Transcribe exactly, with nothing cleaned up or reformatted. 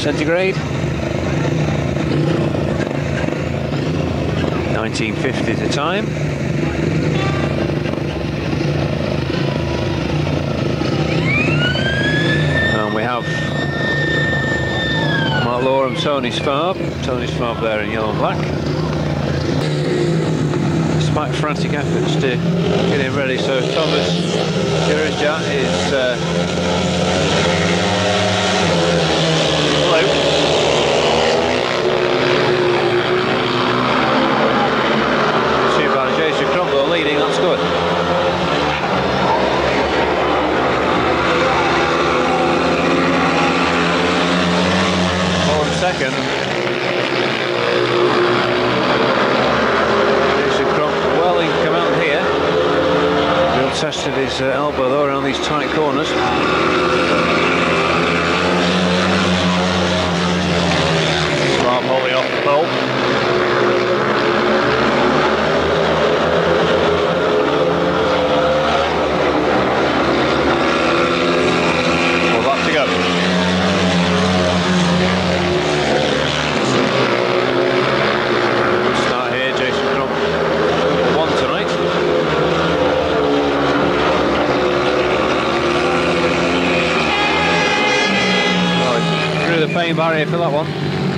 centigrade. nineteen fifty the time. And we have Mark Loram, Toni Svab. Toni Svab there in yellow and black. Despite frantic efforts to get him ready, so Thomas Gerja is uh, blue. Crump leading, that's good. Loram second. Crump well in command here. Real tested his uh, elbow though around these tight corners. Svab holding off the pole. Pain barrier for that one.